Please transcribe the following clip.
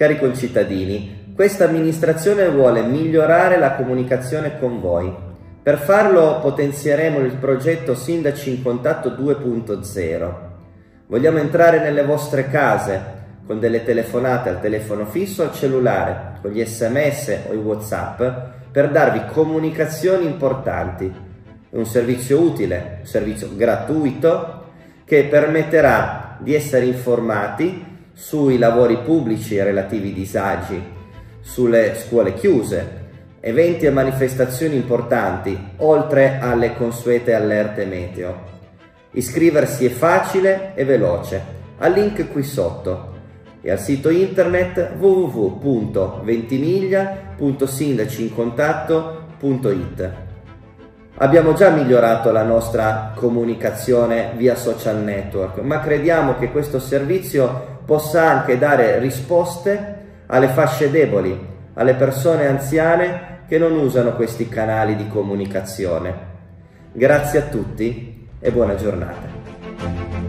Cari concittadini, questa amministrazione vuole migliorare la comunicazione con voi. Per farlo potenzieremo il progetto Sindaci in Contatto 2.0. Vogliamo entrare nelle vostre case con delle telefonate al telefono fisso o al cellulare, con gli SMS o i WhatsApp, per darvi comunicazioni importanti. È un servizio utile, un servizio gratuito che permetterà di essere informati sui lavori pubblici e relativi disagi, sulle scuole chiuse, eventi e manifestazioni importanti, oltre alle consuete allerte meteo. Iscriversi è facile e veloce, al link qui sotto e al sito internet www.ventimiglia.sindaciincontatto.it. Abbiamo già migliorato la nostra comunicazione via social network, ma crediamo che questo servizio possa anche dare risposte alle fasce deboli, alle persone anziane che non usano questi canali di comunicazione. Grazie a tutti e buona giornata.